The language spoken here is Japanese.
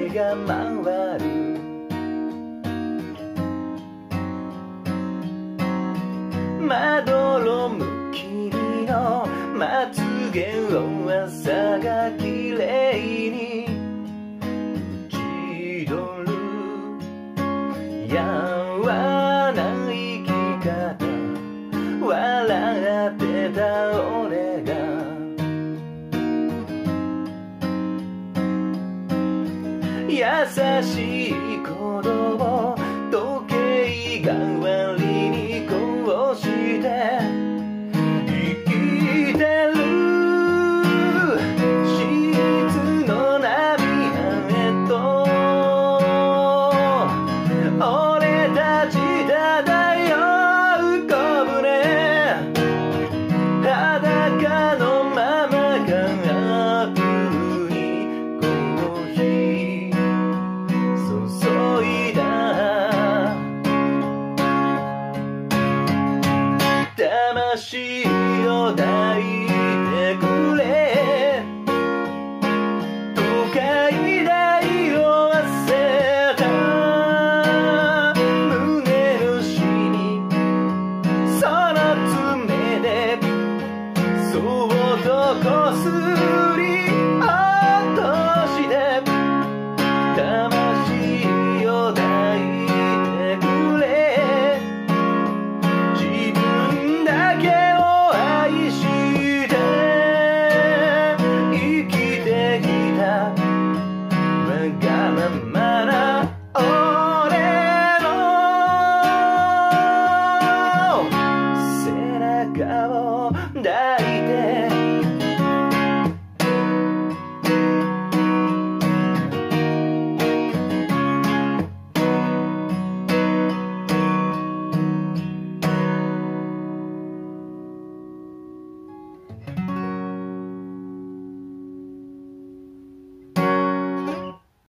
が回るまどろむ君のまつげを朝がきれいに縁取るやわな生き方笑ってた俺が優しい鼓動時計代わりにこうして生きてる質の涙へと俺たち漂う小舟裸のままカップにコーヒー注いだ魂を抱いてくれ都会大を忘れた胸のしにその爪でそっとこすり落として魂を抱いてくれ自分だけを愛して生きてきたわがままな俺の背中を抱いて